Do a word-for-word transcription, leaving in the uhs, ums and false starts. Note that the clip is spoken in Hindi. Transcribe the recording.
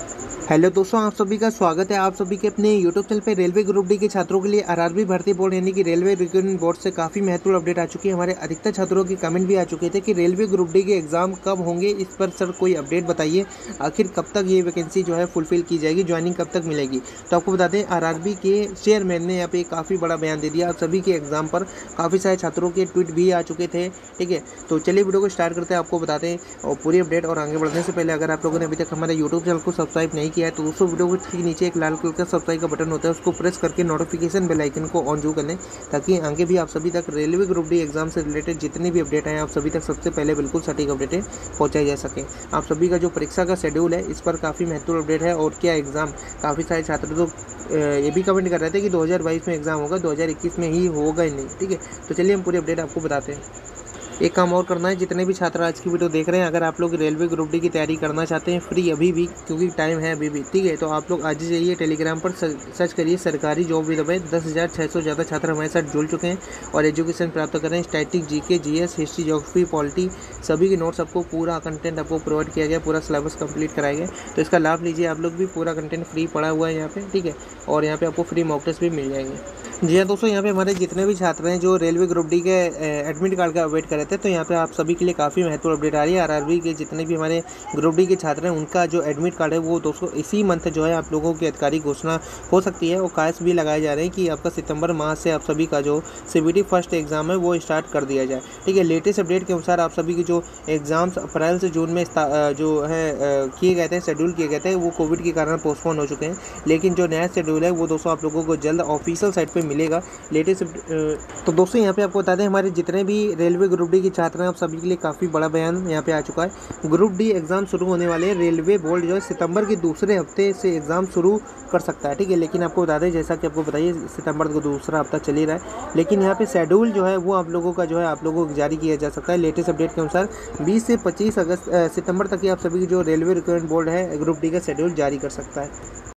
हेलो दोस्तों, आप सभी का स्वागत है आप सभी के अपने यूट्यूब चैनल पे। रेलवे ग्रुप डी के छात्रों के लिए आरआरबी भर्ती बोर्ड यानी कि रेलवे रिक्रूटमेंट बोर्ड से काफ़ी महत्वपूर्ण अपडेट आ चुकी है। हमारे अधिकतर छात्रों की कमेंट भी आ चुके थे कि रेलवे ग्रुप डी के एग्जाम कब होंगे, इस पर सर कोई अपडेट बताइए। आखिर कब तक ये वैकेंसी जो है फुलफिल की जाएगी, ज्वाइनिंग कब तक मिलेगी। तो आपको बता दें, आरआरबी के चेयरमैन ने यहाँ पे काफ़ी बड़ा बयान दे दिया। आप सभी के एग्जाम पर काफ़ी सारे छात्रों के ट्वीट भी आ चुके थे। ठीक है, तो चलिए वीडियो को स्टार्ट करते हैं, आपको बताते हैं और पूरी अपडेट। और आगे बढ़ने से पहले अगर आप लोगों ने अभी तक हमारे यूट्यूब चैनल को सब्सक्राइब नहीं किया है तो दोस्तों वीडियो को ठीक नीचे एक लाल कलर का सब्सक्राइब का बटन होता है, उसको प्रेस करके नोटिफिकेशन बेल आइकन को ऑन जरूर कर लें, ताकि आगे भी आप सभी तक रेलवे ग्रुप डी एग्जाम से रिलेटेड जितने भी अपडेट हैं आप सभी तक सबसे पहले बिल्कुल सटीक अपडेटें पहुंचाई जा सकें। आप सभी का जो परीक्षा का शेड्यूल है इस पर काफ़ी महत्वपूर्ण अपडेट है। और क्या एग्जाम, काफ़ी सारे छात्र तो ये भी कमेंट कर रहे थे कि दो हज़ार बाईस में एग्जाम होगा, दो हज़ार इक्कीस में ही होगा ही नहीं। ठीक है, तो चलिए हम पूरी अपडेट आपको बताते हैं। एक काम और करना है, जितने भी छात्र आज की वीडियो देख रहे हैं, अगर आप लोग रेलवे ग्रुप डी की तैयारी करना चाहते हैं फ्री अभी भी, क्योंकि टाइम है अभी भी, ठीक है, तो आप लोग आज ही जाइए टेलीग्राम पर सर्च करिए सरकारी जॉब विद अभय। दस हज़ार छः सौ ज़्यादा छात्र हमारे साथ जुड़ चुके हैं और एजुकेशन प्राप्त कर रहे हैं। Static, GK, GS, history, geography, polity सभी के नोट्स आपको, पूरा कंटेंट आपको प्रोवाइड किया गया, पूरा सिलेबस कंप्लीट कराया गया। तो इसका लाभ लीजिए आप लोग भी, पूरा कंटेंट फ्री पड़ा हुआ है यहाँ पे। ठीक है, और यहाँ पे आपको फ्री मॉक टेस्ट भी मिल जाएंगे। जी हाँ दोस्तों, यहाँ पे हमारे जितने भी छात्र हैं जो रेलवे ग्रुप डी के एडमिट कार्ड का वेट कर रहे थे, तो यहाँ पे आप सभी के लिए काफ़ी महत्वपूर्ण अपडेट आ रही है। आरआरबी के जितने भी हमारे ग्रुप डी के छात्र हैं उनका जो एडमिट कार्ड है वो दोस्तों इसी मंथ जो है आप लोगों की आधिकारिक घोषणा हो सकती है। और कायस भी लगाए जा रहे हैं कि आपका सितंबर माह से आप सभी का जो सीबीटी फर्स्ट एग्जाम है वो स्टार्ट कर दिया जाए। ठीक है, लेटेस्ट अपडेट के अनुसार आप सभी के जो एग्जाम्स अप्रैल से जून में जो है किए गए थे, शेड्यूल किए गए थे, वो कोविड के कारण पोस्टपोन हो चुके हैं। लेकिन जो नया शेड्यूल है वो दोस्तों आप लोगों को जल्द ऑफिशियल साइट पर मिलेगा लेटेस्ट। तो दोस्तों यहाँ पे आपको बता दें, हमारे जितने भी रेलवे ग्रुप डी के छात्र हैं आप सभी के लिए काफ़ी बड़ा बयान यहाँ पे आ चुका है। ग्रुप डी एग्जाम शुरू होने वाले हैं। रेलवे बोर्ड जो है सितंबर के दूसरे हफ्ते से एग्जाम शुरू कर सकता है। ठीक है, लेकिन आपको बता दें, जैसा कि आपको बताइए सितंबर का दूसरा हफ्ता चल ही रहा है, लेकिन यहाँ पे शेड्यूल जो है वो आप लोगों का जो है आप लोगों को जारी किया जा सकता है। लेटेस्ट अपडेट के अनुसार बीस से पच्चीस अगस्त सितंबर तक ही आप सभी की जो रेलवे रिक्रूटमेंट बोर्ड है ग्रुप डी का शेड्यूल जारी कर सकता है।